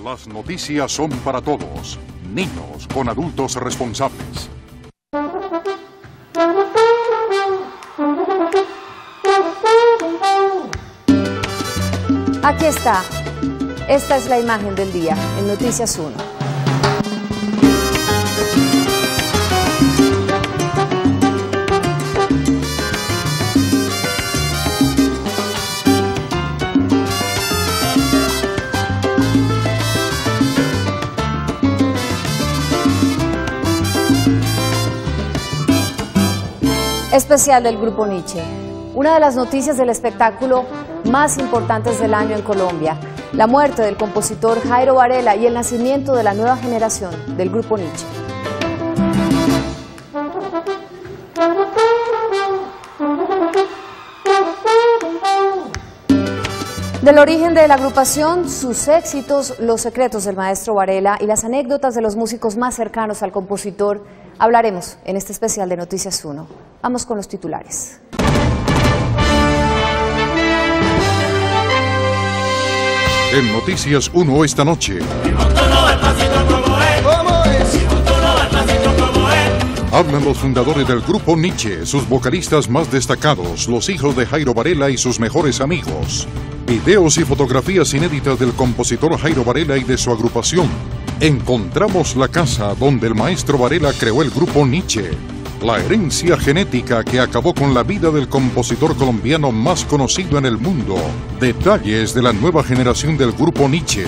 Las noticias son para todos, niños con adultos responsables. Aquí está. Esta es la imagen del día en Noticias 1. Especial del Grupo Nietzsche. Una de las noticias del espectáculo más importantes del año en Colombia. La muerte del compositor Jairo Varela y el nacimiento de la nueva generación del Grupo Nietzsche. Del origen de la agrupación, sus éxitos, los secretos del maestro Varela y las anécdotas de los músicos más cercanos al compositor, hablaremos en este especial de Noticias 1. Vamos con los titulares. En Noticias 1 esta noche. Hablan los fundadores del Grupo Nietzsche, sus vocalistas más destacados, los hijos de Jairo Varela y sus mejores amigos. Videos y fotografías inéditas del compositor Jairo Varela y de su agrupación. Encontramos la casa donde el maestro Varela creó el Grupo Nietzsche. La herencia genética que acabó con la vida del compositor colombiano más conocido en el mundo. Detalles de la nueva generación del Grupo Nietzsche.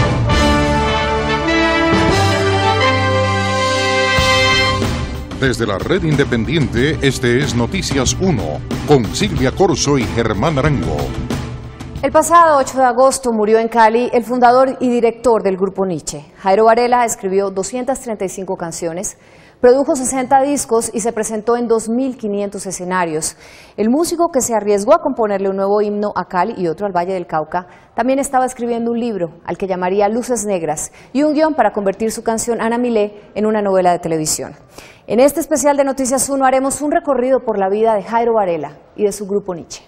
Desde la red independiente, este es Noticias 1, con Silvia Corzo y Germán Arango. El pasado 8 de agosto murió en Cali el fundador y director del Grupo Nietzsche. Jairo Varela escribió 235 canciones, produjo 60 discos y se presentó en 2.500 escenarios. El músico, que se arriesgó a componerle un nuevo himno a Cali y otro al Valle del Cauca, también estaba escribiendo un libro al que llamaría Luces Negras y un guión para convertir su canción Ana Milé en una novela de televisión. En este especial de Noticias 1 haremos un recorrido por la vida de Jairo Varela y de su Grupo Nietzsche.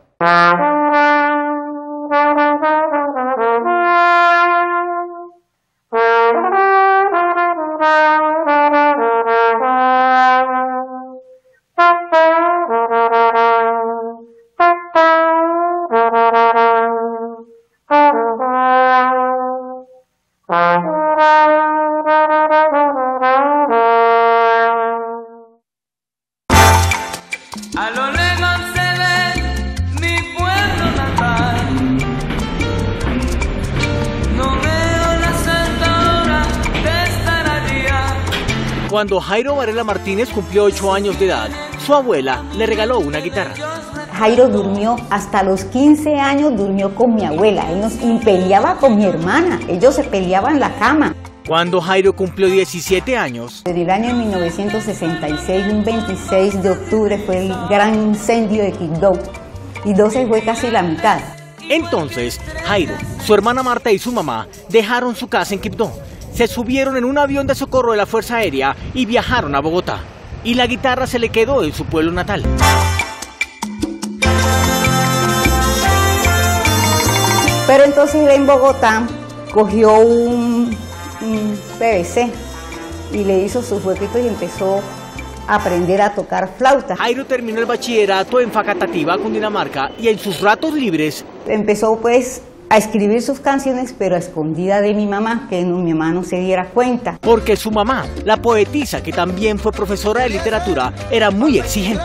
A lo lejos se ve mi pueblo natal. No veo la santa hora de estar allá. Cuando Jairo Varela Martínez cumplió 8 años de edad, su abuela le regaló una guitarra. Jairo durmió hasta los 15 años, durmió con mi abuela y peleaba con mi hermana. Ellos se peleaban en la cama. Cuando Jairo cumplió 17 años... En el año 1966, un 26 de octubre, fue el gran incendio de Quibdó, y 12 fue casi la mitad. Entonces, Jairo, su hermana Marta y su mamá dejaron su casa en Quibdó. Se subieron en un avión de socorro de la Fuerza Aérea y viajaron a Bogotá. Y la guitarra se le quedó en su pueblo natal. Pero entonces él en Bogotá cogió un PVC y le hizo sus huequitos y empezó a aprender a tocar flauta. Jairo terminó el bachillerato en Facatativá, Cundinamarca, y en sus ratos libres empezó pues a escribir sus canciones, pero a escondida de mi mamá, que mi mamá no se diera cuenta. Porque su mamá, la poetisa que también fue profesora de literatura, era muy exigente.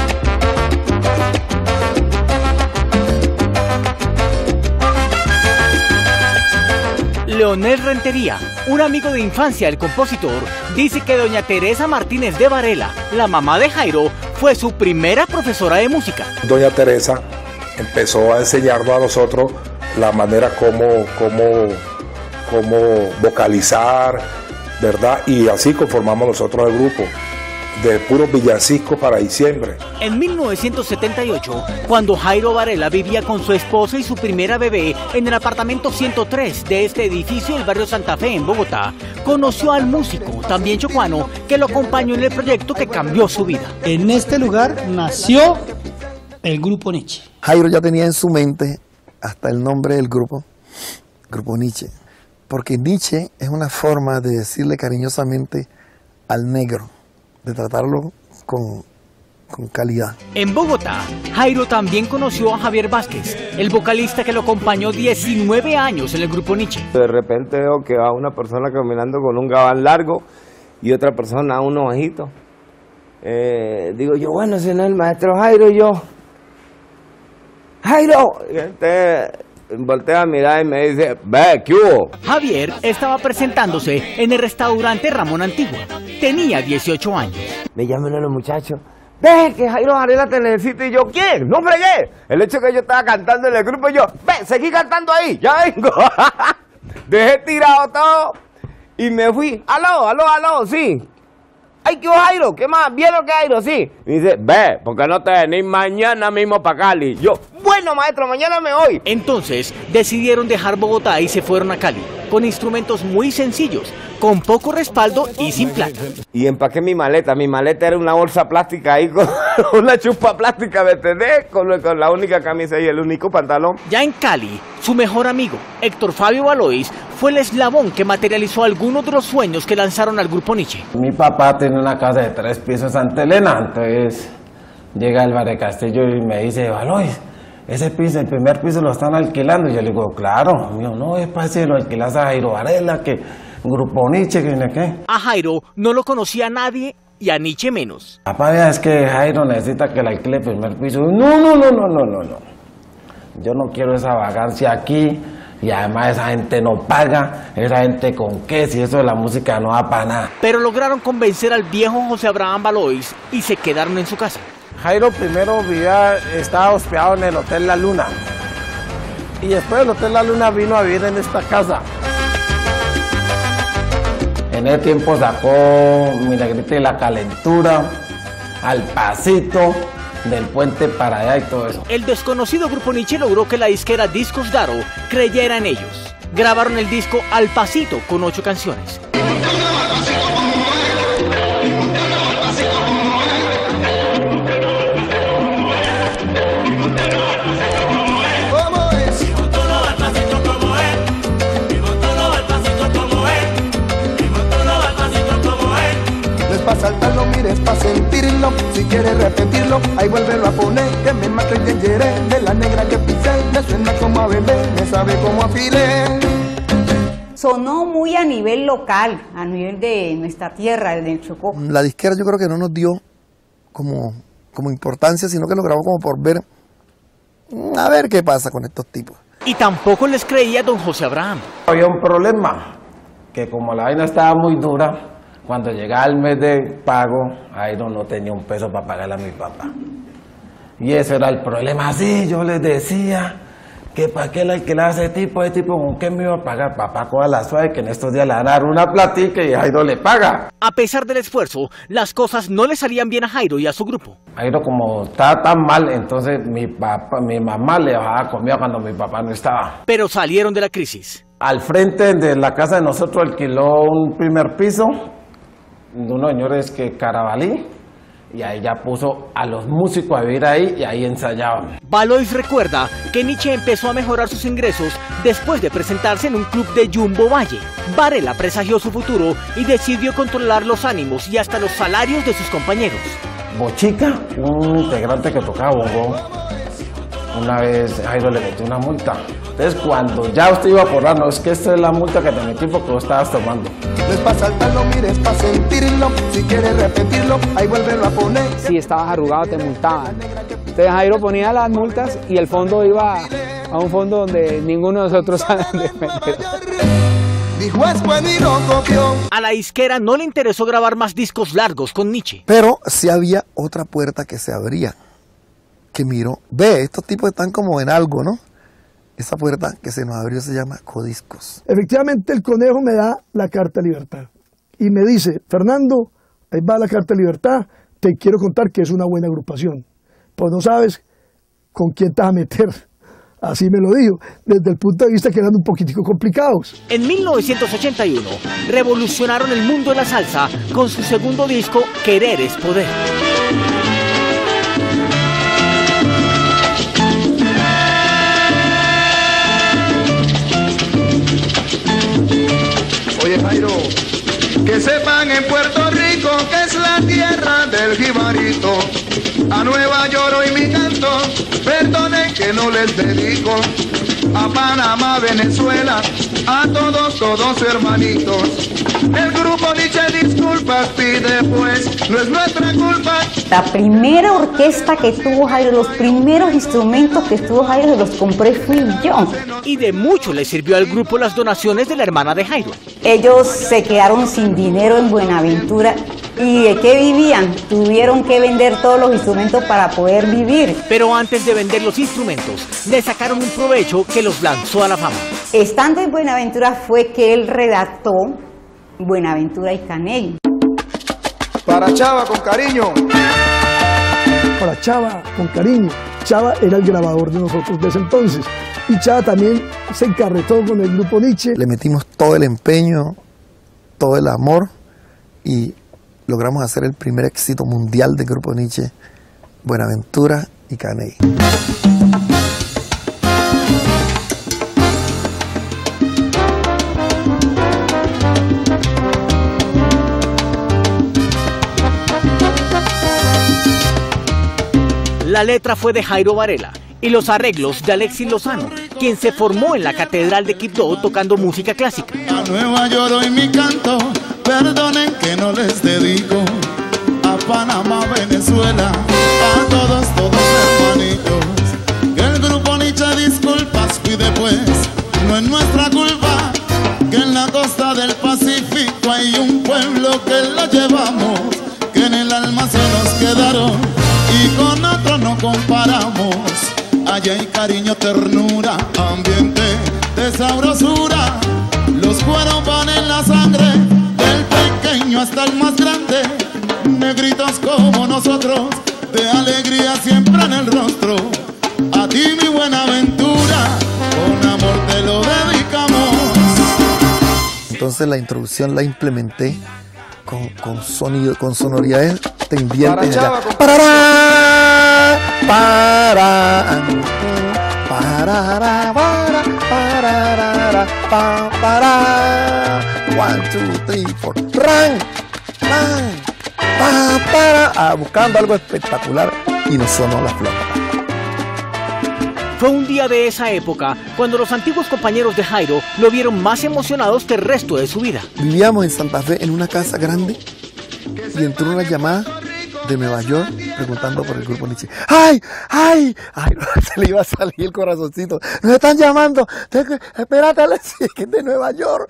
Leonel Rentería, un amigo de infancia del compositor, dice que doña Teresa Martínez de Varela, la mamá de Jairo, fue su primera profesora de música. Doña Teresa empezó a enseñarnos a nosotros la manera como vocalizar, ¿verdad? Y así conformamos nosotros el grupo, de puros villancicos para diciembre. En 1978, cuando Jairo Varela vivía con su esposa y su primera bebé en el apartamento 103 de este edificio del barrio Santa Fe en Bogotá, conoció al músico, también chocuano, que lo acompañó en el proyecto que cambió su vida. En este lugar nació el Grupo Nietzsche. Jairo ya tenía en su mente hasta el nombre del grupo, Grupo Nietzsche, porque Nietzsche es una forma de decirle cariñosamente al negro, de tratarlo con calidad. En Bogotá, Jairo también conoció a Javier Vázquez, el vocalista que lo acompañó 19 años en el grupo Nietzsche. De repente veo que va una persona caminando con un gabán largo y otra persona uno bajito. Digo yo, bueno, ese no es el maestro Jairo. Y yo, ¡Jairo! Y voltea a mirar y me dice, ve, ¿qué hubo? Javier estaba presentándose en el restaurante Ramón Antigua. Tenía 18 años. Me llaman a los muchachos. Ve, que Jairo Varela te necesita. Y yo, ¿quién? ¡No fregué! El hecho que yo estaba cantando en el grupo y yo, ve, seguí cantando ahí, ya vengo. Dejé tirado todo y me fui. ¡Aló, sí! ¡Ay, qué Jairo! ¿Qué más? ¿Vieron que Jairo? Sí. Y dice, ve, ¿por qué no te venís mañana mismo para Cali? Yo, bueno, maestro, mañana me voy. Entonces decidieron dejar Bogotá y se fueron a Cali, con instrumentos muy sencillos, con poco respaldo y sin plata. Y empaqué mi maleta era una bolsa plástica ahí con una chupa plástica, ¿me entendés? Con la única camisa y el único pantalón. Ya en Cali, su mejor amigo, Héctor Fabio Valois, fue el eslabón que materializó algunos de los sueños que lanzaron al grupo Nietzsche. Mi papá tiene una casa de 3 pisos en Santa Elena, entonces llega Álvarez Castillo y me dice, Valois, ese piso, el primer piso lo están alquilando. Y yo le digo, claro. Yo, no, es para si lo alquilas a Jairo Varela, que grupo Nietzsche, que no sé qué. A Jairo no lo conocía nadie y a Nietzsche menos. Papá, vea, es que Jairo necesita que le alquile el primer piso. No. Yo no quiero esa vagancia aquí. Y además esa gente no paga, esa gente con qué, si eso de la música no va para nada. Pero lograron convencer al viejo José Abraham Valois y se quedaron en su casa. Jairo primero estaba hospedado en el Hotel La Luna. Y después del Hotel La Luna vino a vivir en esta casa. En ese tiempo sacó Mi Negrita y la Calentura, Al Pasito, Del Puente para allá y todo eso. El desconocido grupo Nietzsche logró que la disquera Discos Daro creyera en ellos. Grabaron el disco Al Pasito con 8 canciones. Pa' saltarlo, mires pa' sentirlo. Si quieres repetirlo, ahí vuélvelo a poner. Que me mate el yengeré de la negra que pisé. Me suena como a bebé, me sabe como a filé. Sonó muy a nivel local, a nivel de nuestra tierra, del Chocó. La disquera yo creo que no nos dio como importancia, sino que lo grabó como por ver, a ver qué pasa con estos tipos. Y tampoco les creía don José Abraham. Había un problema, que como la vaina estaba muy dura, cuando llegaba el mes de pago, Jairo no tenía un peso para pagarle a mi papá. Y eso era el problema. Sí, yo les decía que para qué le alquilaba a ese tipo, ¿con qué me iba a pagar? Papá, coja la suave, que en estos días le van a dar una platica y Jairo le paga. A pesar del esfuerzo, las cosas no le salían bien a Jairo y a su grupo. Jairo, como estaba tan mal, entonces mi mamá le bajaba comida cuando mi papá no estaba. Pero salieron de la crisis. Al frente de la casa de nosotros alquiló un primer piso de unos señores que Carabalí, y ahí ya puso a los músicos a vivir ahí y ahí ensayaban. Valois recuerda que Nietzsche empezó a mejorar sus ingresos después de presentarse en un club de Jumbo Valle. Varela presagió su futuro y decidió controlar los ánimos y hasta los salarios de sus compañeros. Bochica, un integrante que tocaba bongo, una vez Jairo le metió una multa. Entonces cuando ya usted iba a cobrar, no, es que esta es la multa que te metí porque vos estabas tomando. No es pa' saltarlo, mires pa' sentirlo. Si quieres repetirlo, ahí vuélvelo a poner. Si estabas arrugado te multaban. Entonces Jairo ponía las multas y el fondo iba a un fondo donde ninguno de nosotros sabe defender. A la disquera no le interesó grabar más discos largos con Nietzsche. Pero sí había otra puerta que se abría, que miró, ve, estos tipos están como en algo, ¿no? Esa puerta que se nos abrió se llama Codiscos. Efectivamente, el conejo me da la carta de libertad y me dice, Fernando, ahí va la carta de libertad, te quiero contar que es una buena agrupación, pues no sabes con quién te vas a meter. Así me lo dijo, desde el punto de vista que eran un poquitico complicados. En 1981, revolucionaron el mundo de la salsa con su segundo disco, Querer es Poder. Oye Jairo, que sepan en Puerto Rico que es la tierra del jibarito. A Nueva York hoy mi canto, perdonen que no les dedico. A Panamá, Venezuela, a todos hermanitos. El grupo Nietzsche disculpas pide, pues no es nuestra culpa. La primera orquesta que tuvo Jairo, los primeros instrumentos que tuvo Jairo, los compré fui yo. Y de mucho le sirvió al grupo las donaciones de la hermana de Jairo. Ellos se quedaron sin dinero en Buenaventura. ¿Y de qué vivían? Tuvieron que vender todos los instrumentos para poder vivir. Pero antes de vender los instrumentos, le sacaron un provecho que los lanzó a la fama. Estando en Buenaventura fue que él redactó Buenaventura y Caney. Para Chava con cariño. Para Chava con cariño. Chava era el grabador de nosotros de ese entonces. Y Chava también se encarretó con el grupo Nietzsche. Le metimos todo el empeño, todo el amor y logramos hacer el primer éxito mundial del grupo Nietzsche, Buenaventura y Caney. La letra fue de Jairo Varela y los arreglos de Alexis Lozano, quien se formó en la Catedral de Quibdó tocando música clásica. A Nueva York hoy mi canto, perdonen que no les dedico. A Panamá, Venezuela, a todos hermanitos. Que el grupo Nietzsche disculpas pide, pues no es nuestra culpa. Que en la costa del Pacífico hay un pueblo que lo llevamos, que en el alma se nos quedaron y con otros no comparamos. Allá hay cariño, ternura, ambiente de sabrosura. Los cueros van en la sangre, del pequeño hasta el más grande. Negritos como nosotros, de alegría siempre en el rostro. A ti mi Buenaventura, con amor te lo dedicamos. Entonces la introducción la implementé con sonido, con sonoridades tendientes. One, two, three, four. Buscando algo espectacular y nos sonó la flauta. Fue un día de esa época cuando los antiguos compañeros de Jairo lo vieron más emocionados que el resto de su vida. Vivíamos en Santa Fe en una casa grande y entró una llamada de Nueva York preguntando por el grupo Nietzsche. ¡Ay! Se le iba a salir el corazoncito. ¡Nos están llamando! Espérate, Alexis, que es de Nueva York.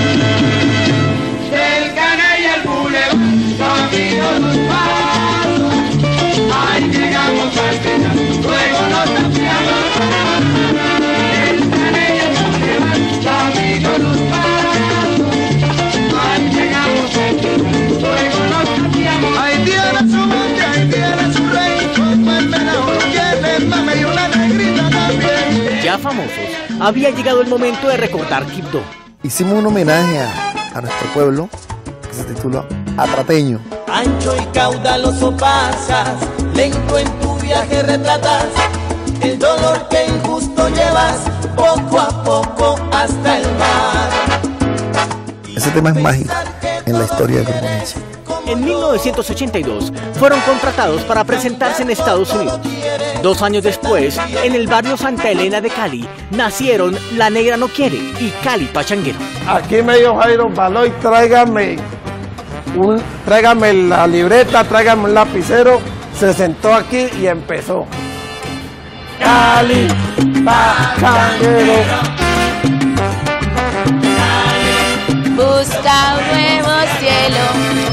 El Caney y el Boulevard, camino los pasos. Ahí llegamos al final, luego nos cambiamos. El Caney y el Boulevard, camino los pasos. Ahí llegamos al final, luego nos cambiamos. Ahí tiene su monte, ahí tiene su rey. Como el meneo lo quiere, mame y una negrita también. Ya famosos, había llegado el momento de recordar Quibdó. Hicimos un homenaje a nuestro pueblo que se tituló Atrateño. Ancho y caudaloso pasas, lento en tu viaje retratas el dolor que injusto llevas poco a poco hasta el mar. Ese tema es mágico en la historia del grupo Nietzsche. En 1982 fueron contratados para presentarse en Estados Unidos. 2 años después, en el barrio Santa Elena de Cali, nacieron La Negra No Quiere y Cali Pachanguero. Aquí me dijo Jairo Baloy, tráigame la libreta, tráigame un lapicero. Se sentó aquí y empezó. Cali Pachanguero. Busca un nuevo cielo.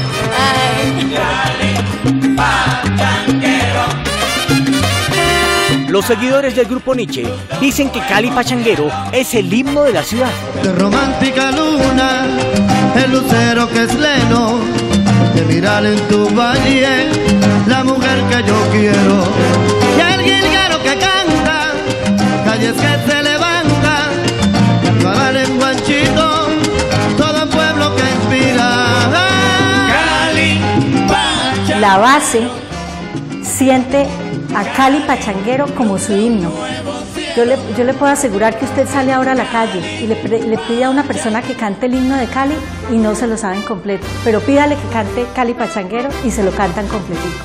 Los seguidores del grupo Nietzsche dicen que Cali Pachanguero es el himno de la ciudad. De romántica luna, el lucero que es leno, de mirar en tu valle, la mujer que yo quiero. Y el guilguero que canta, calles que se levantan, carnaval en Guanchito, todo pueblo que inspira. Cali Pachanguero. La base siente a Cali Pachanguero como su himno. Yo le puedo asegurar que usted sale ahora a la calle y le pide a una persona que cante el himno de Cali y no se lo saben completo, pero pídale que cante Cali Pachanguero y se lo cantan completico.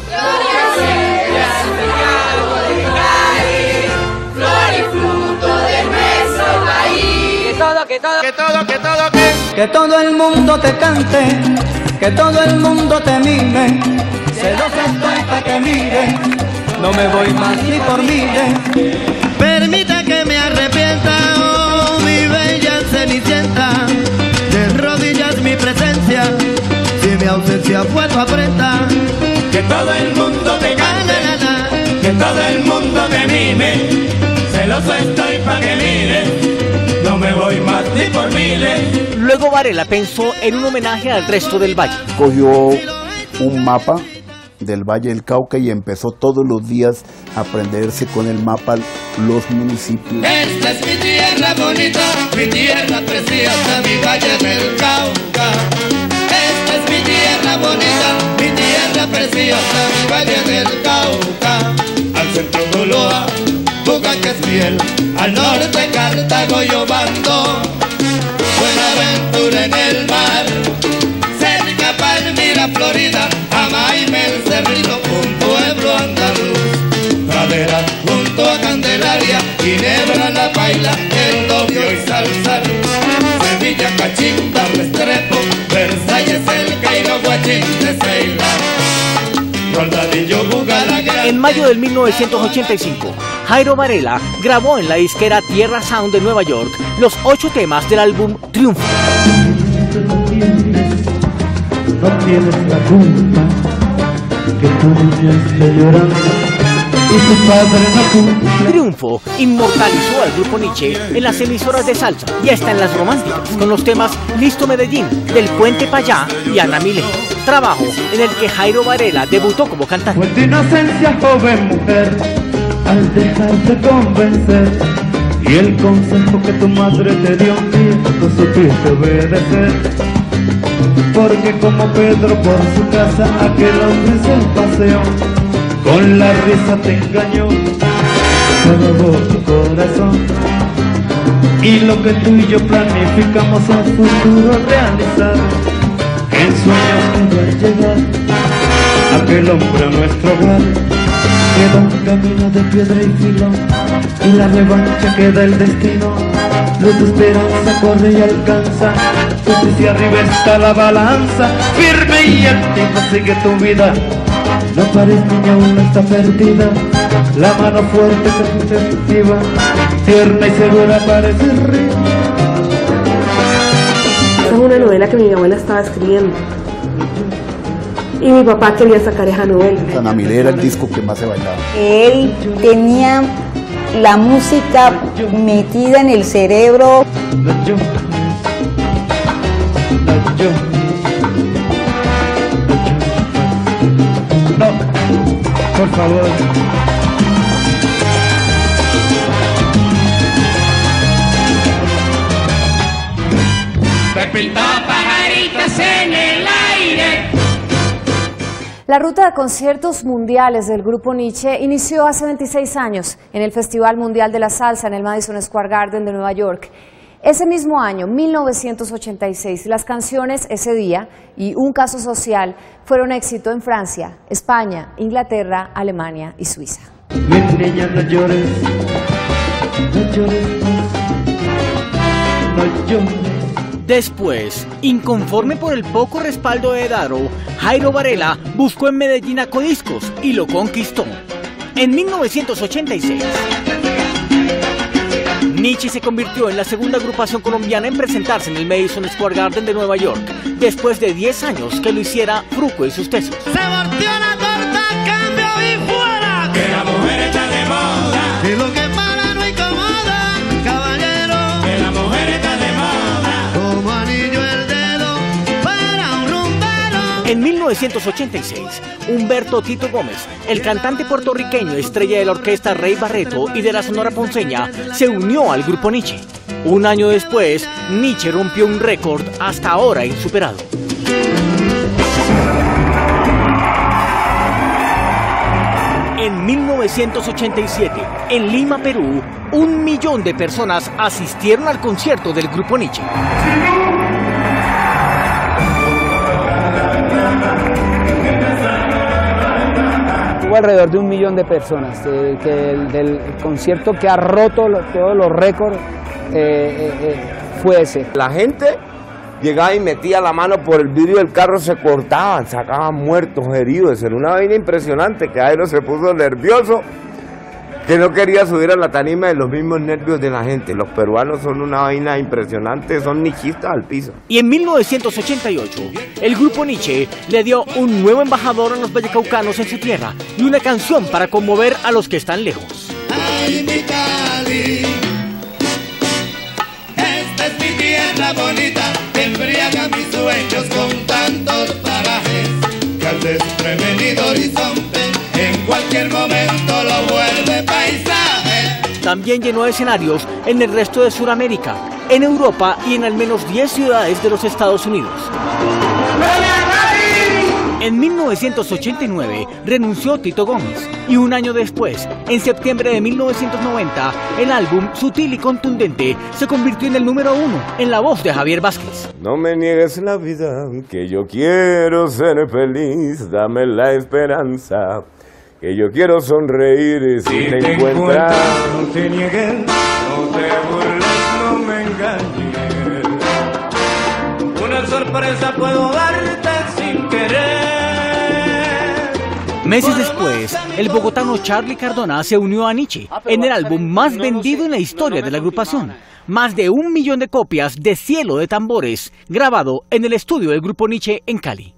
Que todo el mundo te cante, que todo el mundo te mime, celosa estoy pa' que mire, no me voy más ni por mire. Permita que me arrepienta, oh mi bella cenicienta, de rodillas mi presencia, si mi ausencia fue tu afrenta. Que todo el mundo te cante, que todo el mundo te mime, celoso estoy pa' que mire, no me voy más ni por miles. Luego Varela pensó en un homenaje al resto del valle. Cogió un mapa del Valle del Cauca y empezó todos los días a aprenderse con el mapa los municipios. Esta es mi tierra bonita, mi tierra preciosa, mi Valle del Cauca. Esta es mi tierra bonita, mi tierra preciosa, mi Valle del Cauca. Al centro Tuluá, Buga que es fiel, al norte Cartago y Obando, Buenaventura en el mar, cerca Palmira, Florida, Amaime, el Cerrito, un pueblo andaluz, Pradera junto a Candelaria, Ginebra, La Paila, El Dobio y Salsal, Sevilla, Cachimba, Restrepo, Versalles, El Cairo, Guachín de Ceilán. En mayo del 1985, Jairo Varela grabó en la disquera Tierra Sound de Nueva York los 8 temas del álbum Triunfo. No tienes la culpa que tu niña esté llorando y tu padre no cumple. Triunfo inmortalizó al grupo Nietzsche en las emisoras de salsa y hasta en las románticas con los temas Listo Medellín, Del Puente Payá y Ana Milé. Trabajo en el que Jairo Varela debutó como cantante. Fue tu inocencia, joven mujer, al dejarte convencer, y el consejo que tu madre te dio un día no supiste obedecer. Porque como Pedro por su casa aquel hombre se paseó, con la risa te engañó, se robó tu corazón. Y lo que tú y yo planificamos a futuro realizar, en sueños que al llegar aquel hombre a nuestro hogar, queda un camino de piedra y filón, y la revancha queda el destino. Luz de esperanza corre y alcanza, porque si arriba está la balanza, firme y altiva sigue tu vida. No pares niña, aún no está perdida, la mano fuerte que te efectiva, tierna y segura parece río. Esa es una novela que mi abuela estaba escribiendo y mi papá quería sacar esa novela. Ana Milé era el disco que más se bailaba. Él tenía la música metida en el cerebro. No, por favor. Pintó pajaritas en el aire. La ruta de conciertos mundiales del Grupo Nietzsche inició hace 26 años en el Festival Mundial de la Salsa en el Madison Square Garden de Nueva York. Ese mismo año, 1986, las canciones Ese Día y Un Caso Social fueron éxito en Francia, España, Inglaterra, Alemania y Suiza. Mi niña, no llores, no llores, no llores. Después, inconforme por el poco respaldo de Daro, Jairo Varela buscó en Medellín a Codiscos y lo conquistó. En 1986, Nietzsche se convirtió en la segunda agrupación colombiana en presentarse en el Madison Square Garden de Nueva York, después de 10 años que lo hiciera Fruco y sus Tesos. Se volteó la torta, cambio y fuera. Que la mujer está de moda. Y lo que para no incomoda, caballero. Que la mujer está de moda. Como anillo el dedo para un rumbero. En 1986, Humberto Tito Gómez, el cantante puertorriqueño estrella de la orquesta Rey Barreto y de la Sonora Ponceña, se unió al Grupo Nietzsche. Un año después, Nietzsche rompió un récord hasta ahora insuperado. En 1987, en Lima, Perú, 1 millón de personas asistieron al concierto del Grupo Nietzsche. Hubo alrededor de 1 millón de personas, del concierto que ha roto todos los récords fue ese. La gente llegaba y metía la mano por el vidrio del carro, se cortaban, sacaban muertos, heridos. Era una vaina impresionante que Jairo se puso nervioso, que no quería subir a la tarima de los mismos nervios de la gente. Los peruanos son una vaina impresionante, son nichistas al piso. Y en 1988, el Grupo Nietzsche le dio un nuevo embajador a los vallecaucanos en su tierra y una canción para conmover a los que están lejos. Ay, mi Cali, esta es mi tierra bonita, que embriaga mis sueños con tantos parajes, que al desprevenido horizonte en cualquier momento lo vuelve paisaje. También llenó escenarios en el resto de Sudamérica, en Europa y en al menos 10 ciudades de los Estados Unidos. En 1989 renunció Tito Gómez y un año después, en septiembre de 1990, el álbum Sutil y Contundente se convirtió en el número 1 en la voz de Javier Vázquez. No me niegues la vida, que yo quiero ser feliz, dame la esperanza, que yo quiero sonreír si te encuentras. No te niegues, no te burles, no me engañes. Una sorpresa puedo darte sin querer. Meses después, el bogotano Charly Cardona se unió a Nietzsche en el álbum más vendido en la historia de la agrupación. Más de 1 millón de copias de Cielo de Tambores, grabado en el estudio del Grupo Nietzsche en Cali.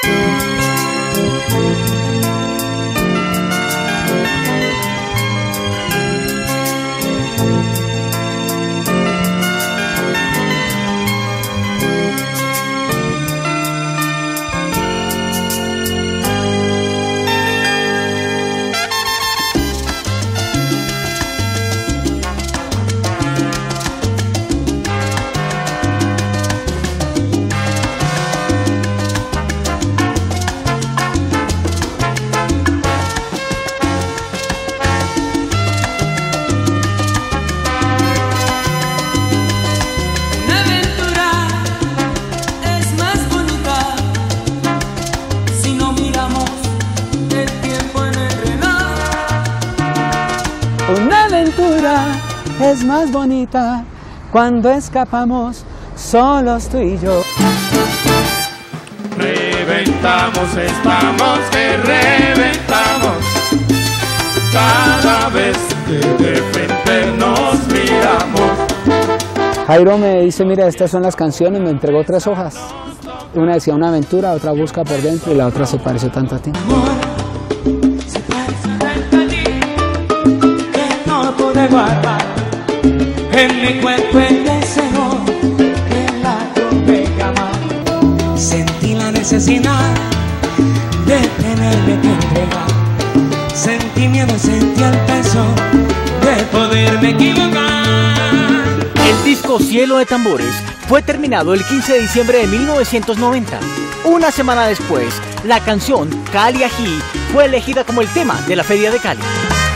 Es más bonita cuando escapamos solos tú y yo. Reventamos, estamos que reventamos. Cada vez que de frente nos miramos. Jairo me dice, mira, estas son las canciones, me entregó 3 hojas. Una decía Una aventura, otra Busca por dentro y la otra Se pareció tanto a ti. Guardar en mi cuerpo el deseo que la tuve que amar. Sentí la necesidad de tenerme que entregar. Sentí miedo, sentí el peso de poderme equivocar. El disco Cielo de Tambores fue terminado el 15 de diciembre de 1990. Una semana después, la canción Cali Ají fue elegida como el tema de la Feria de Cali.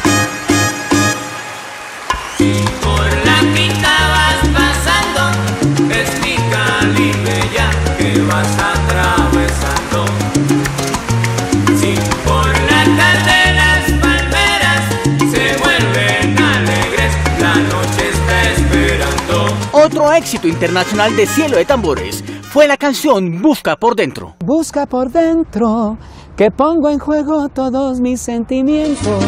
Por la pinta vas pasando, es mi Cali bella que vas atravesando. Si por la tarde las palmeras se vuelven alegres, la noche está esperando. Otro éxito internacional de Cielo de Tambores fue la canción Busca por dentro. Busca por dentro, que pongo en juego todos mis sentimientos.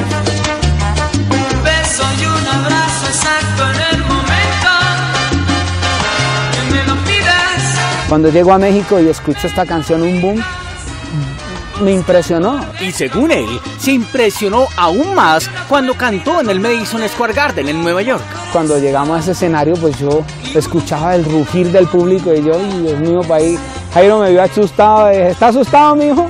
Beso y un abrazo exacto en el momento que me lo pidas. Cuando llego a México y escucho esta canción, un boom, me impresionó. Y según él, se impresionó aún más cuando cantó en el Madison Square Garden en Nueva York. Cuando llegamos a ese escenario, pues yo escuchaba el rugir del público y yo, y Dios mío, para ahí, Jairo me vio asustado, dije, ¿está asustado, mijo?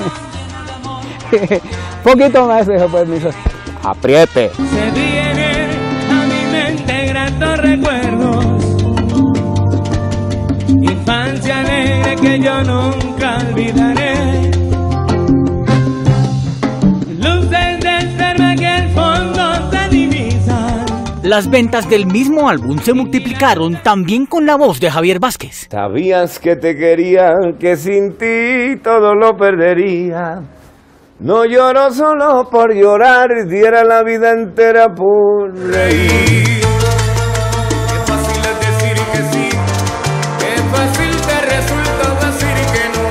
Poquito más, dijo, pues, me hizo, apriete. Se viene a mi mente gratos recuerdos, infancia alegre que yo nunca olvidaré. Luces de cerveza las ventas del mismo álbum se multiplicaron también con la voz de Javier Vázquez. Sabías que te quería, que sin ti todo lo perdería. No lloro solo por llorar, diera la vida entera por reír. Qué fácil es decir que sí, qué fácil te resulta decir que no.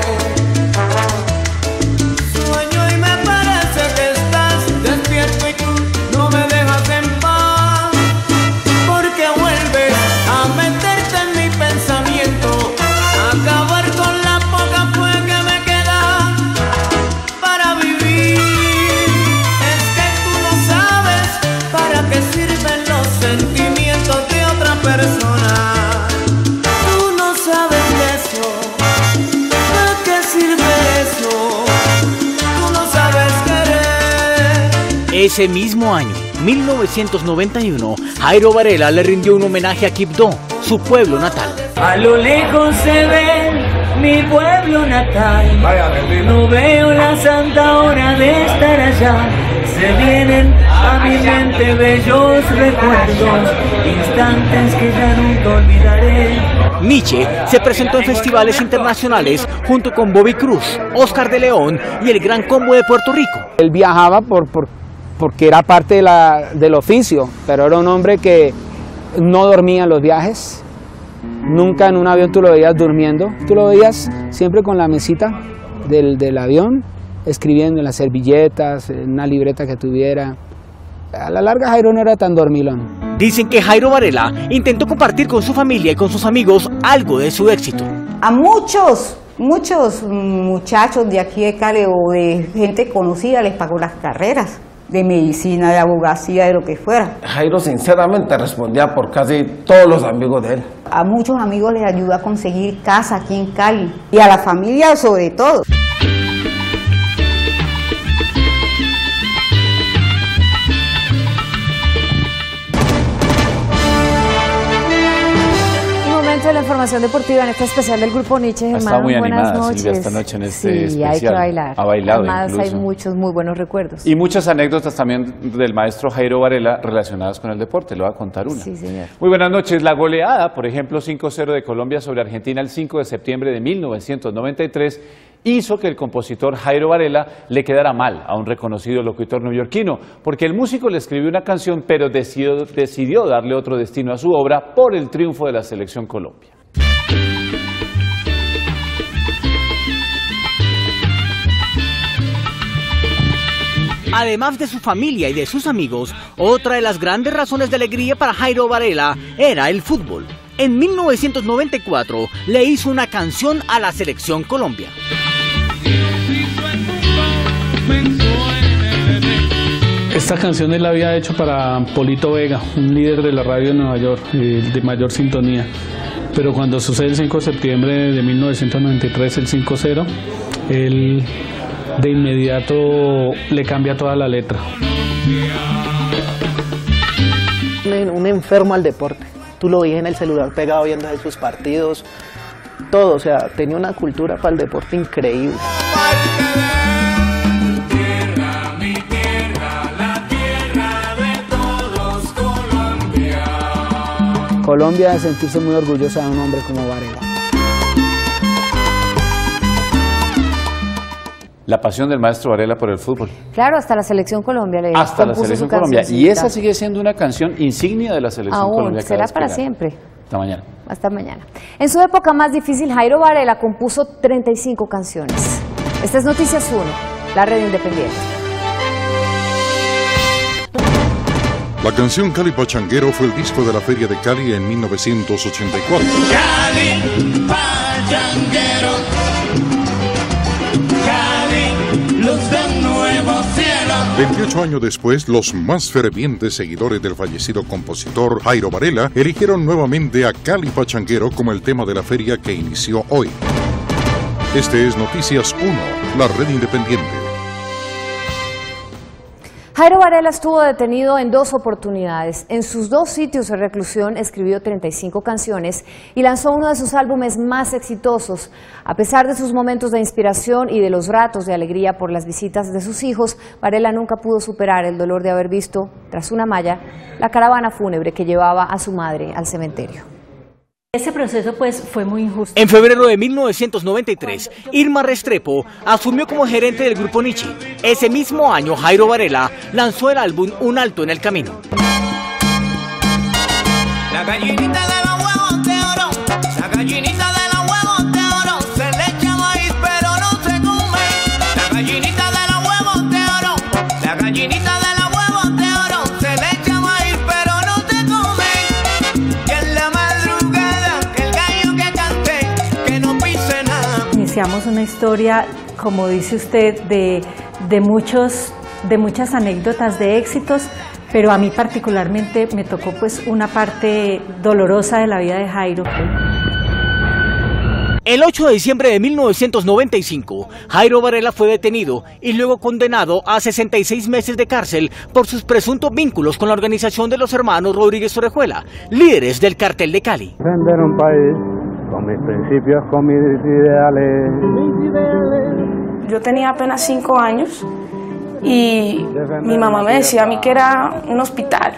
Sueño y me parece que estás despierto y tú no me dejas en paz, porque vuelves a meterte en mi pensamiento, a acabar con la poca fe que me queda para vivir. Es que tú no sabes para qué sirven los sentimientos de otra persona. Tú no sabes de eso, ¿para qué sirve eso? Tú no sabes querer. Ese mismo año, 1991, Jairo Varela le rindió un homenaje a Quibdó, su pueblo natal. A lo lejos se ve mi pueblo natal. No veo la santa hora de estar allá. Se vienen a mi mente bellos recuerdos, instantes que ya nunca olvidaré. Nietzsche se presentó en festivales internacionales junto con Bobby Cruz, Oscar de León y el Gran Combo de Puerto Rico. Él viajaba porque era parte del oficio, pero era un hombre que no dormía en los viajes. Nunca en un avión tú lo veías durmiendo, tú lo veías siempre con la mesita del avión, escribiendo en las servilletas, en una libreta que tuviera. A la larga Jairo no era tan dormilón. Dicen que Jairo Varela intentó compartir con su familia y con sus amigos algo de su éxito. A muchos muchachos de aquí de Cali o de gente conocida les pagó las carreras de medicina, de abogacía, de lo que fuera. Jairo sinceramente respondía por casi todos los amigos de él. A muchos amigos les ayudó a conseguir casa aquí en Cali y a la familia sobre todo. De la información deportiva en este especial del Grupo Nietzsche, Germán. Está muy Buenas animada, noches. Silvia, esta noche en este sí, especial. hay que bailar. Ha bailado Además, incluso. hay muchos muy buenos recuerdos. Y muchas anécdotas también del maestro Jairo Varela relacionadas con el deporte. Le voy a contar una. Sí, señor. Muy buenas noches. La goleada, por ejemplo, 5-0 de Colombia sobre Argentina el 5 de septiembre de 1993 hizo que el compositor Jairo Varela le quedara mal a un reconocido locutor neoyorquino, porque el músico le escribió una canción, pero decidió darle otro destino a su obra por el triunfo de la Selección Colombia. Además de su familia y de sus amigos, otra de las grandes razones de alegría para Jairo Varela era el fútbol. En 1994 le hizo una canción a la Selección Colombia. Esta canción él la había hecho para Polito Vega, un líder de la radio de Nueva York, de mayor sintonía. Pero cuando sucede el 5 de septiembre de 1993, el 5-0, él de inmediato le cambia toda la letra. Un enfermo al deporte. Tú lo veías en el celular pegado viendo sus partidos, todo, o sea, tenía una cultura para el deporte increíble. Colombia debe sentirse muy orgullosa de un hombre como Varela. La pasión del maestro Varela por el fútbol. Claro, hasta la Selección Colombia le Hasta la compuso Selección su Colombia. Y cancioncita. esa sigue siendo una canción insignia de la Selección Aún, Colombia. será para siempre. Hasta mañana. Hasta mañana. En su época más difícil, Jairo Varela compuso 35 canciones. Esta es Noticias 1, la red independiente. La canción Cali Pachanguero fue el disco de la Feria de Cali en 1984. Cali, pachanguero, Cali, luz de un nuevo cielo. 28 años después, los más fervientes seguidores del fallecido compositor Jairo Varela eligieron nuevamente a Cali Pachanguero como el tema de la feria que inició hoy. Este es Noticias 1, la red independiente. Jairo Varela estuvo detenido en 2 oportunidades. En sus 2 sitios de reclusión escribió 35 canciones y lanzó uno de sus álbumes más exitosos. A pesar de sus momentos de inspiración y de los ratos de alegría por las visitas de sus hijos, Varela nunca pudo superar el dolor de haber visto, tras una malla, la caravana fúnebre que llevaba a su madre al cementerio. Ese proceso pues fue muy injusto. En febrero de 1993, Irma Restrepo asumió como gerente del Grupo Nietzsche. Ese mismo año, Jairo Varela lanzó el álbum Un Alto en el Camino. La gallinita de los huevos de oro, la gallinita de los huevos de oro, se le echa maíz pero no se come. La gallinita de los huevos de oro, la gallinita de los huevos de oro, se le echa maíz pero no se come. Y en la madrugada, que el gallo que cante, que no pise nada. Iniciamos una historia, como dice usted, de muchas anécdotas de éxitos, pero a mí particularmente me tocó pues una parte dolorosa de la vida de Jairo. El 8 de diciembre de 1995, Jairo Varela fue detenido y luego condenado a 66 meses de cárcel por sus presuntos vínculos con la organización de los hermanos Rodríguez Orejuela, líderes del Cartel de Cali. Defender un país con mis principios, con mis ideales. Yo tenía apenas 5 años y mi mamá me decía a mí que era un hospital.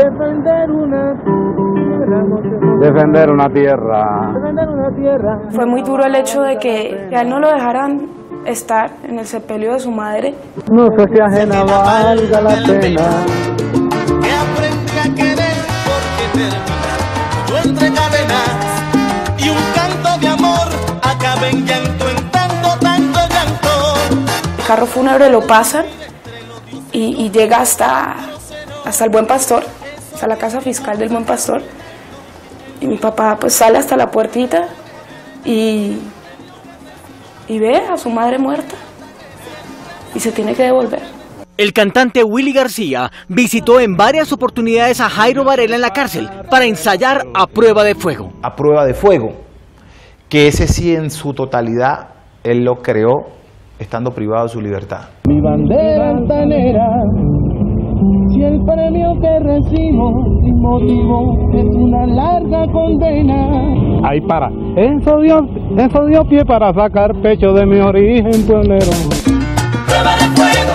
Defender una tierra. Fue muy duro el hecho de que a él no lo dejaran estar en el sepelio de su madre. No sé si ajena valga la pena. Que aprendí a querer porque terminar yo entre cadenas y un canto de amor acaba en llanto, en tanto llanto. El carro fúnebre lo pasan y llega hasta el Buen Pastor, hasta la casa fiscal del Buen Pastor. Y mi papá pues sale hasta la puertita y ve a su madre muerta y se tiene que devolver. El cantante Willy García visitó en varias oportunidades a Jairo Varela en la cárcel para ensayar A Prueba de Fuego. A Prueba de Fuego, que ese sí en su totalidad él lo creó estando privado de su libertad. Mi bandera altanera, si el premio que recibo sin motivo es una larga condena. Ahí para, eso dio pie para sacar pecho de mi origen pueblero. Prueba de fuego,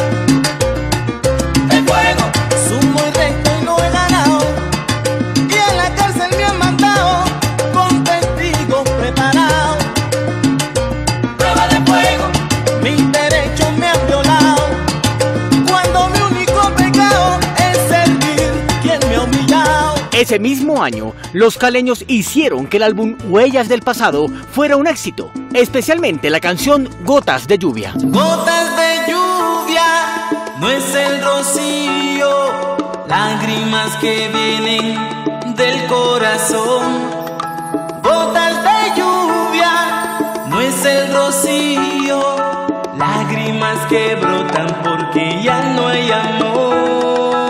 sumo y recto y no he ganado, y en la cárcel me han mandado con testigos preparados. Prueba de fuego, mis derechos me han violado, cuando mi único pecado es servir quien me ha humillado. Ese mismo año, los caleños hicieron que el álbum Huellas del Pasado fuera un éxito, especialmente la canción Gotas de Lluvia. Gotas de lluvia, no es el rocío, lágrimas que vienen del corazón. Gotas de lluvia, no es el rocío, lágrimas que brotan porque ya no hay amor.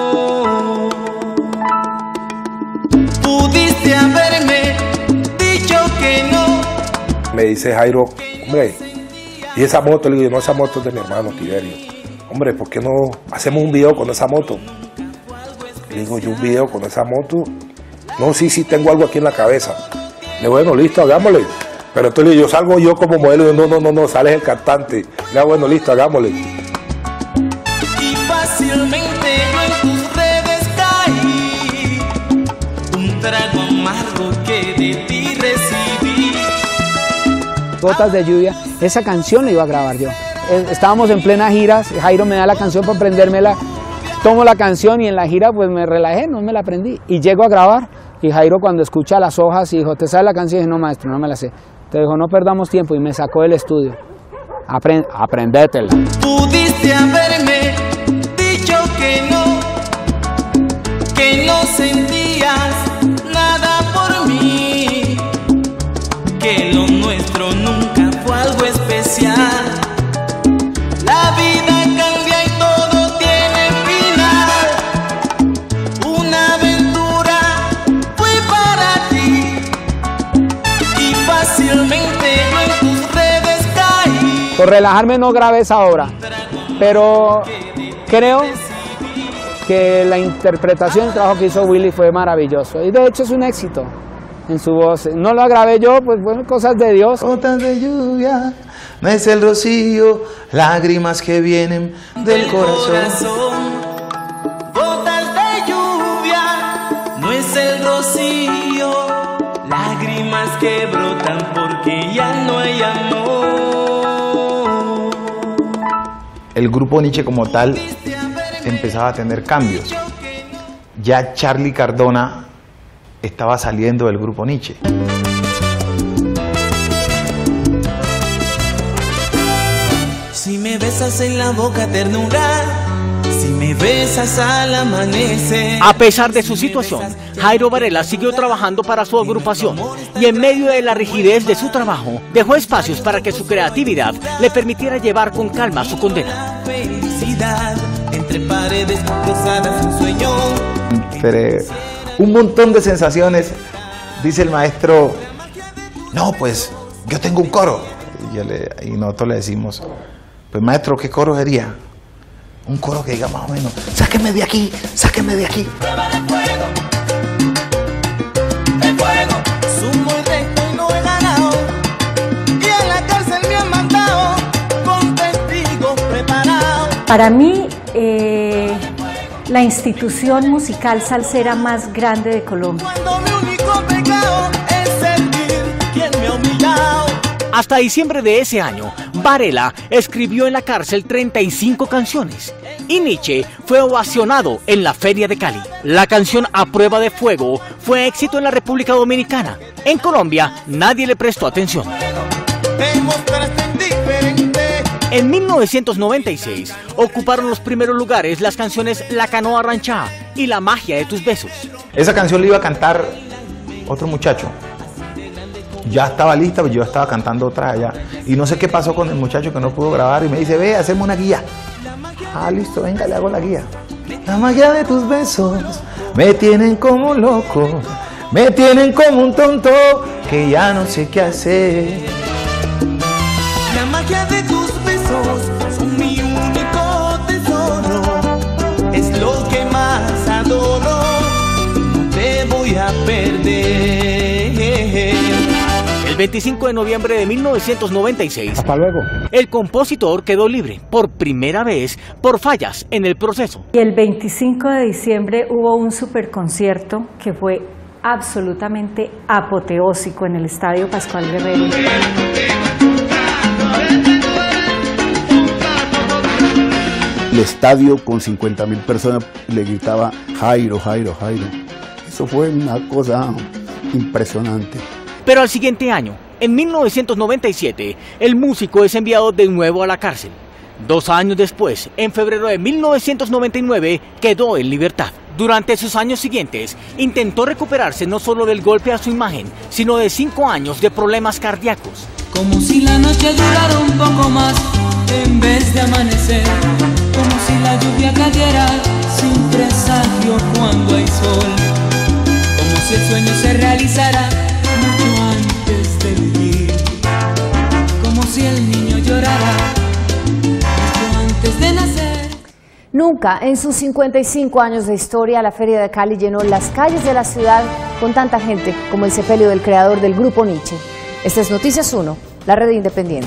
Pudiste haberme dicho que no. Me dice Jairo, hombre, ¿y esa moto? Le digo, no, esa moto es de mi hermano Tiberio. Hombre, ¿por qué no hacemos un video con esa moto? Le digo, yo un video con esa moto. No, sí, tengo algo aquí en la cabeza. Le digo, bueno, listo, hagámosle. Pero entonces yo salgo yo como modelo y digo, no, sales el cantante. Le digo, bueno, listo, hagámosle. Y fácilmente yo en tus redes caí, un trago amargo que de ti recibí. Gotas de Lluvia, esa canción la iba a grabar yo. Estábamos en plena gira, Jairo me da la canción para aprendérmela, tomo la canción y en la gira pues me relajé, no me la aprendí. Y llego a grabar y Jairo cuando escucha las hojas y dijo, ¿te sabes la canción? Y dije, no maestro, no me la sé. Te dijo, no perdamos tiempo y me sacó del estudio. Aprendétela. Pudiste haberme dicho que no sentías nada por mí, que lo nuestro nunca fue algo especial. La vida cambia y todo tiene final. Una aventura fue para ti y fácilmente yo en tus redes caí. Por relajarme no grabé esa obra, pero creo que la interpretación del trabajo que hizo Willy fue maravilloso. Y de hecho es un éxito en su voz. No lo grabé yo, pues bueno, cosas de Dios. Gotas de lluvia, no es el rocío, lágrimas que vienen del corazón. Gotas de lluvia, no es el rocío, lágrimas que brotan porque ya no hay amor. El grupo Nietzsche como tal empezaba a tener cambios. Ya Charly Cardona estaba saliendo del grupo Nietzsche. Si me besas en la boca ternura, si me besas al amanecer. A pesar de su situación, Jairo Varela siguió trabajando para su agrupación y en medio de la rigidez de su trabajo, dejó espacios para que su creatividad le permitiera llevar con calma su condena. Felicidad, entre paredes cruzadas un sueño. Pero un montón de sensaciones. Dice el maestro, no, pues yo tengo un coro. Y nosotros le decimos, pues maestro, ¿qué coro sería? Un coro que diga más o menos, sáquenme de aquí, sáquenme de aquí. El fuego, sumo y recto y no he ganado. Y en la cárcel me han mandado con testigos preparados. Para mí, la institución musical salsera más grande de Colombia. Cuando mi único pecado es servir quien me ha humillado. Hasta diciembre de ese año, Varela escribió en la cárcel 35 canciones y Nietzsche fue ovacionado en la Feria de Cali. La canción A Prueba de Fuego fue éxito en la República Dominicana. En Colombia, nadie le prestó atención. En 1996, ocuparon los primeros lugares las canciones La Canoa Ranchá y La Magia de Tus Besos. Esa canción le iba a cantar otro muchacho. Ya estaba lista, pero yo estaba cantando otra allá. Y no sé qué pasó con el muchacho que no pudo grabar y me dice, ve, hacemos una guía. Ah, listo, venga, le hago la guía. La magia de tus besos me tienen como loco, me tienen como un tonto que ya no sé qué hacer. La magia de tus besos son mi único tesoro, es lo que más adoro, no te voy a perder. El 25 de noviembre de 1996, hasta luego, el compositor quedó libre por primera vez por fallas en el proceso. Y el 25 de diciembre hubo un superconcierto que fue absolutamente apoteósico en el Estadio Pascual Guerrero. El estadio con 50.000 personas le gritaba Jairo, Jairo, Jairo. Eso fue una cosa impresionante. Pero al siguiente año, en 1997, el músico es enviado de nuevo a la cárcel. 2 años después, en febrero de 1999, quedó en libertad. Durante sus años siguientes, intentó recuperarse no solo del golpe a su imagen, sino de 5 años de problemas cardíacos. Como si la noche durara un poco más en vez de amanecer, como si la lluvia cayera sin presagio cuando hay sol, como si el sueño se realizara mucho antes de vivir, como si el niño llorara mucho antes de nacer. Nunca en sus 55 años de historia la Feria de Cali llenó las calles de la ciudad con tanta gente como el sepelio del creador del grupo Nietzsche. Esta es Noticias 1, la red independiente.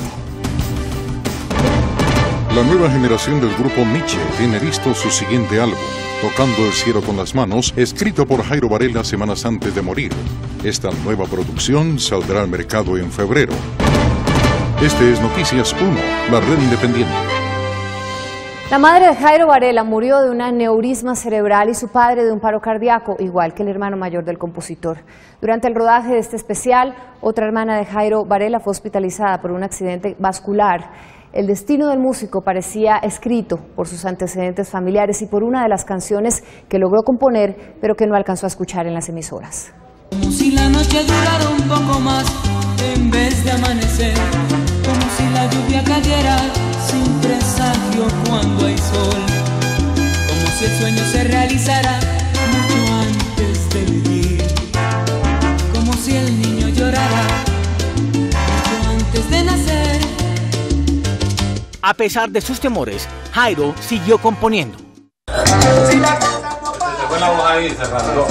La nueva generación del grupo Nietzsche tiene listo su siguiente álbum, Tocando el cielo con las manos, escrito por Jairo Varela semanas antes de morir. Esta nueva producción saldrá al mercado en febrero. Este es Noticias 1, la red independiente. La madre de Jairo Varela murió de un aneurisma cerebral y su padre de un paro cardíaco, igual que el hermano mayor del compositor. Durante el rodaje de este especial, otra hermana de Jairo Varela fue hospitalizada por un accidente vascular. El destino del músico parecía escrito por sus antecedentes familiares y por una de las canciones que logró componer, pero que no alcanzó a escuchar en las emisoras. Como si la noche durara un poco más en vez de amanecer, como si la lluvia cayera sin presagio cuando hay sol, como si el sueño se realizara mucho antes de vivir, como si el niño llorara mucho antes de nacer. A pesar de sus temores, Jairo siguió componiendo. Pon la voz ahí, cerrando.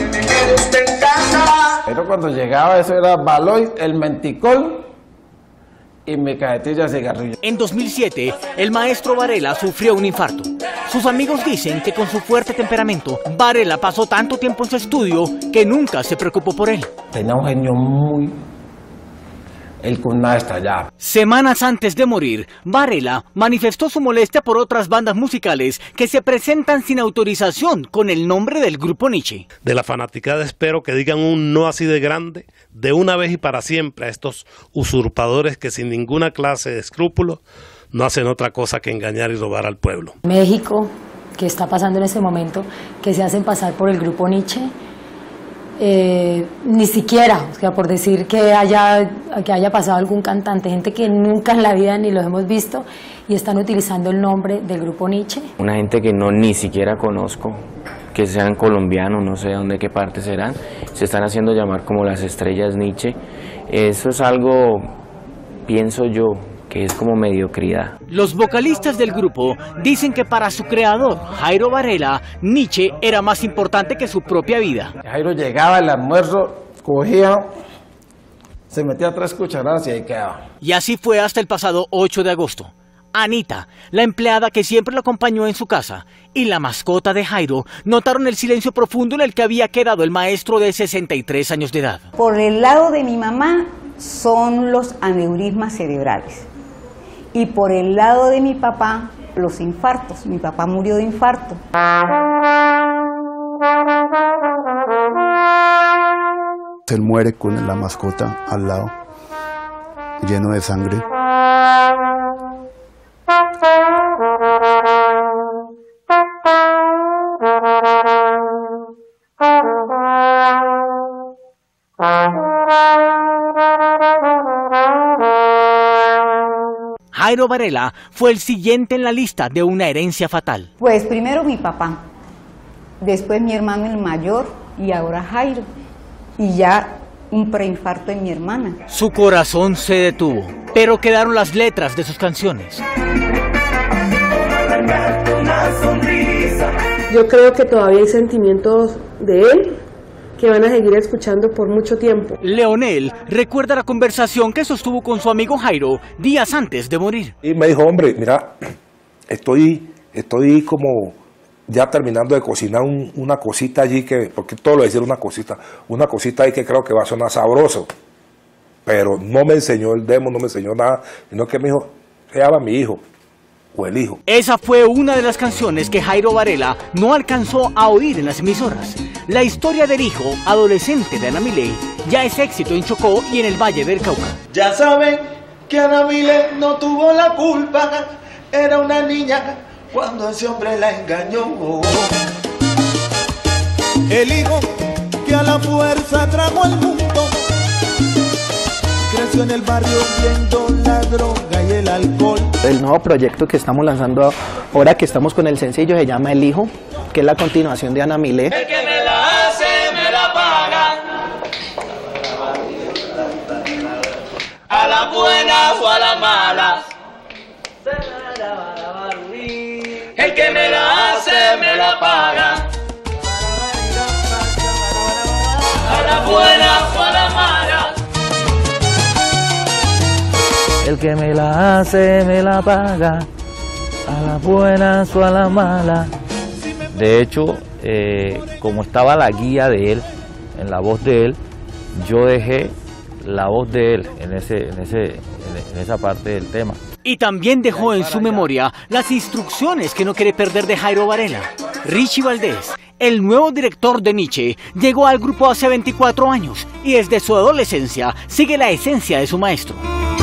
Pero cuando llegaba, eso era Baloy, el menticol y mi cajetilla de cigarrillo. En 2007, el maestro Varela sufrió un infarto. Sus amigos dicen que con su fuerte temperamento, Varela pasó tanto tiempo en su estudio que nunca se preocupó por él. Tenía un genio muy... El cuna estallaba. Semanas antes de morir, Varela manifestó su molestia por otras bandas musicales que se presentan sin autorización con el nombre del Grupo Nietzsche. De la fanaticada espero que digan un no así de grande, de una vez y para siempre, a estos usurpadores que sin ninguna clase de escrúpulos no hacen otra cosa que engañar y robar al pueblo. México, que está pasando en este momento, que se hacen pasar por el Grupo Nietzsche. Ni siquiera, o sea, por decir que haya pasado algún cantante, gente que nunca en la vida ni los hemos visto y están utilizando el nombre del Grupo Nietzsche. Una gente que no ni siquiera conozco, que sean colombianos, no sé dónde, qué parte serán, se están haciendo llamar como las estrellas Nietzsche. Eso es algo, pienso yo, que es como mediocridad. Los vocalistas del grupo dicen que para su creador, Jairo Varela, Nietzsche era más importante que su propia vida. Jairo llegaba al almuerzo, cogía, se metía 3 cucharadas y ahí quedaba. Y así fue hasta el pasado 8 de agosto. Anita, la empleada que siempre lo acompañó en su casa, y la mascota de Jairo notaron el silencio profundo en el que había quedado el maestro de 63 años de edad. Por el lado de mi mamá son los aneurismas cerebrales. Y por el lado de mi papá, los infartos. Mi papá murió de infarto. Él muere con la mascota al lado, lleno de sangre. Jairo Varela fue el siguiente en la lista de una herencia fatal. Pues primero mi papá, después mi hermano el mayor y ahora Jairo. Y ya un preinfarto en mi hermana. Su corazón se detuvo, pero quedaron las letras de sus canciones. Yo creo que todavía hay sentimientos de él que van a seguir escuchando por mucho tiempo. Leonel recuerda la conversación que sostuvo con su amigo Jairo días antes de morir. Y me dijo, hombre, mira, estoy como ya terminando de cocinar una cosita allí, porque todo lo decir una cosita ahí que creo que va a sonar sabroso. Pero no me enseñó el demo, no me enseñó nada, sino que me dijo, se llama mi hijo. O el hijo. Esa fue una de las canciones que Jairo Varela no alcanzó a oír en las emisoras. La historia del hijo adolescente de Ana Milé ya es éxito en Chocó y en el Valle del Cauca. Ya saben que Ana Milé no tuvo la culpa, era una niña cuando ese hombre la engañó. El hijo que a la fuerza trajo al mundo, creció en el barrio viendo la droga y el alcohol. El nuevo proyecto que estamos lanzando ahora que estamos con el sencillo se llama El Hijo, que es la continuación de Ana Milé. El que me la hace me la paga, a la buena o a la mala. El que me la hace me la paga, a la buena o a la mala. El que me la hace me la paga, a la buena o a la mala. De hecho, como estaba la guía de él, en la voz de él, yo dejé la voz de él en esa parte del tema. Y también dejó en su memoria las instrucciones que no quiere perder de Jairo Varela. Richie Valdés, el nuevo director de Nietzsche, llegó al grupo hace 24 años y desde su adolescencia sigue la esencia de su maestro.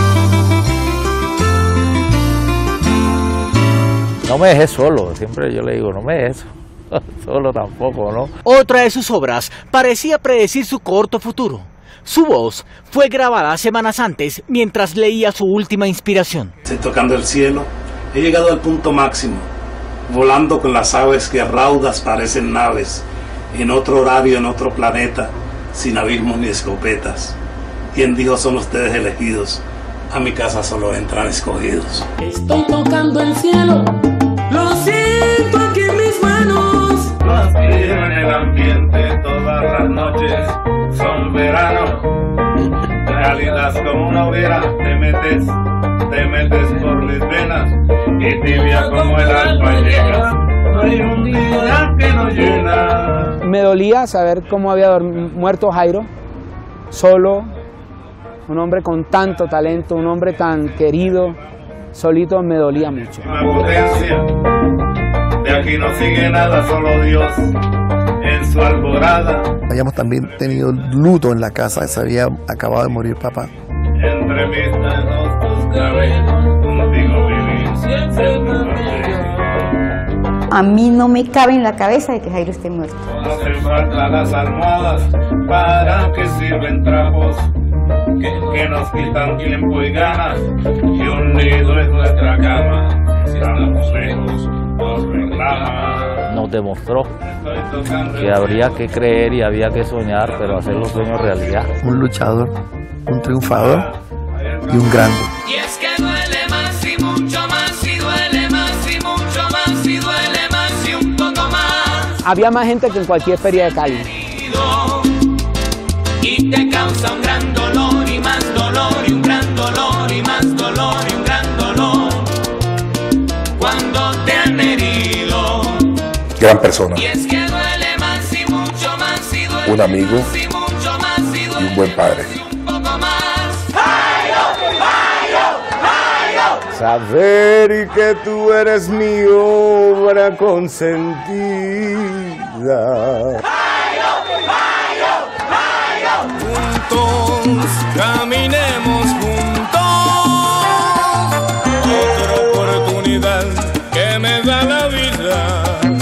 No me dejé solo, siempre yo le digo, no me dejes solo tampoco, ¿no? Otra de sus obras parecía predecir su corto futuro. Su voz fue grabada semanas antes mientras leía su última inspiración. Estoy tocando el cielo, he llegado al punto máximo, volando con las aves que a raudas parecen naves, en otro horario, en otro planeta, sin abismos ni escopetas. ¿Quién dijo son ustedes elegidos? A mi casa solo entran escogidos. Estoy tocando el cielo, lo siento aquí en mis manos. Y en el ambiente todas las noches son verano. Cálidas como una hoguera, te metes por mis venas. Y tibia como el alba llega, no hay un día que no llena. Me dolía saber cómo había muerto Jairo, solo, un hombre con tanto talento, un hombre tan querido, solito, me dolía mucho. La potencia, de aquí no sigue nada, solo Dios en su alborada. Habíamos también tenido luto en la casa, se había acabado de morir papá. Entre mis dedos tus cabellos, contigo viví siempre contigo. A mí no me cabe en la cabeza de que Jairo esté muerto. No hacen falta las almohadas, ¿para que sirven trapos? Que nos quitan tiempo y ganas, y un nido es nuestra cama. Si estamos lejos, nos reclama. Nos demostró que habría que creer y había que soñar, pero hacer los sueños realidad. Un luchador, un triunfador y un grande. Y es que duele más y mucho más, y duele más y mucho más, y duele más y un poco más. Había más gente que en cualquier feria de Cali. Y te causa un gran dolor y más dolor y un gran dolor y más dolor y un gran dolor cuando te han herido. Gran persona. Y es que duele más y mucho más y duele un amigo más y mucho más y duele y un buen padre. un poco más. Saber que tú eres mi obra consentida. Juntos, caminemos juntos. Otra oportunidad que me da la vida.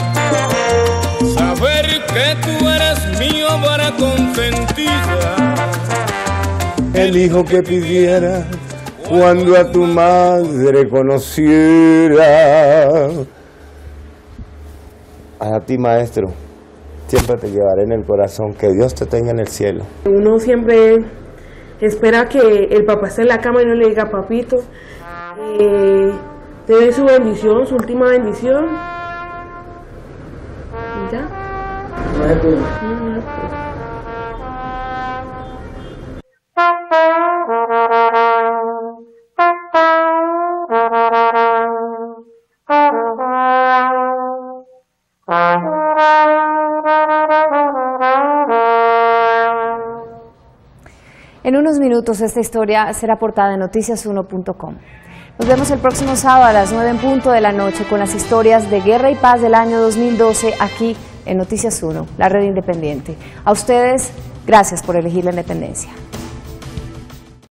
Saber que tú eres mi obra consentida. El hijo que pidiera cuando a tu madre conociera. A ti, maestro, siempre te llevaré en el corazón. Que Dios te tenga en el cielo. Uno siempre espera que el papá esté en la cama y no le diga papito. Te dé su bendición, su última bendición. ¿Y ya? En unos minutos esta historia será portada en noticias1.com. Nos vemos el próximo sábado a las 9 en punto de la noche con las historias de Guerra y Paz del año 2012 aquí en Noticias 1, la red independiente. A ustedes, gracias por elegir la independencia.